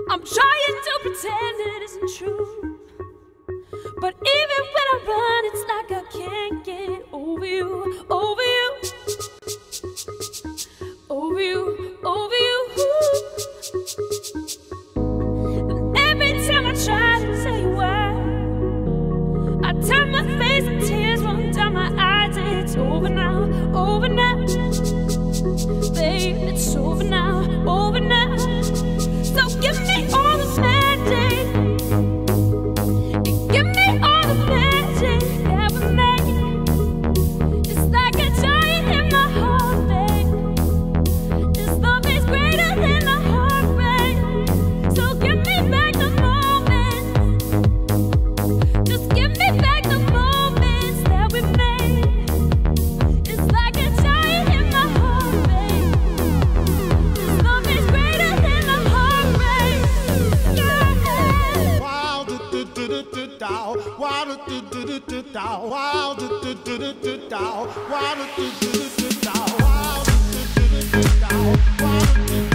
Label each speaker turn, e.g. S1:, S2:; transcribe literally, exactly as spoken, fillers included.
S1: I'm trying to pretend it isn't true, but even when I run, it's like I can't get over you, over you, over you, over you. And every time I try to tell you why, I turn my face and tears run down my eyes. It's over now, over now, babe, it's over now, over now. So give me all the magic, give me all the magic that we made. It's like a giant in my heart, babe. This love is greater than the heartbreak. So give me back the moments, just give me back the moments that we made. It's like a giant in my heart, babe. This love is greater than the heartbreak. Yeah.
S2: Wow, do do do do do do. Wow, do do do do do do. Wow, do do do do do do. Wow, do do do do do do. Wow, do do do do do do. Wow, do do